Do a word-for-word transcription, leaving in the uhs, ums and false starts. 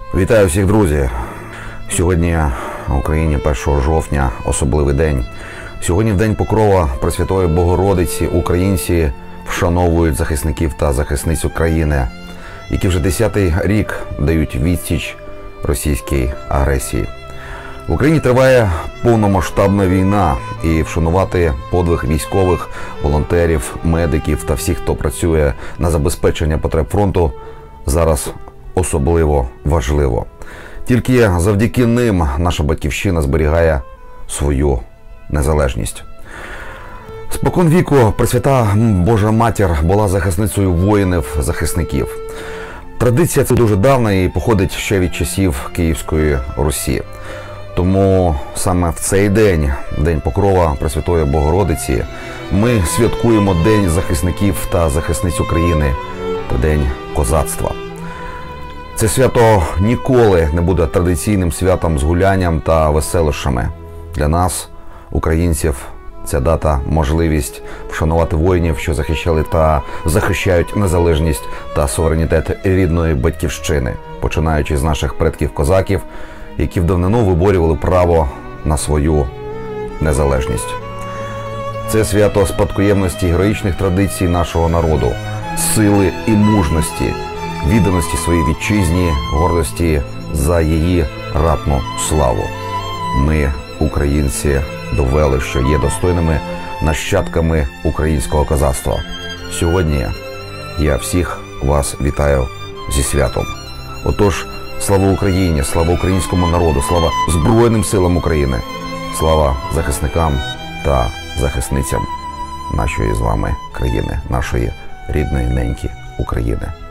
Вітаю всіх, друзі! Сьогодні в Україні першого жовтня особливий день. Сьогодні в День Покрова Пресвятої Богородиці українці вшановують захисників та захисниць України, які вже десятий рік дають відсіч російській агресії. В Україні триває повномасштабна війна, і вшанувати подвиг військових, волонтерів, медиків та всіх, хто працює на забезпечення потреб фронту, зараз особливо важливо. Тільки завдяки ним наша батьківщина зберігає свою незалежність. Спокон віку Пресвята Божа Матір була захисницею воїнів-захисників. Традиція ця дуже давна і походить ще від часів Київської Русі. Тому саме в цей день, День Покрова Пресвятої Богородиці, ми святкуємо День захисників та захисниць України та День козацтва. Це свято ніколи не буде традиційним святом з гулянням та веселощами. Для нас, українців, ця дата – можливість вшанувати воїнів, що захищали та захищають незалежність та суверенітет рідної батьківщини, починаючи з наших предків-козаків, які в давнину виборювали право на свою незалежність. Це свято спадкоємності героїчних традицій нашого народу, сили і мужності, відданості своїй вітчизні, гордості за її ратну славу. Ми, українці, довели, що є достойними нащадками українського козацтва. Сьогодні я всіх вас вітаю зі святом. Отож, слава Україні, слава українському народу, слава Збройним силам України, слава захисникам та захисницям нашої з вами країни, нашої рідної неньки України.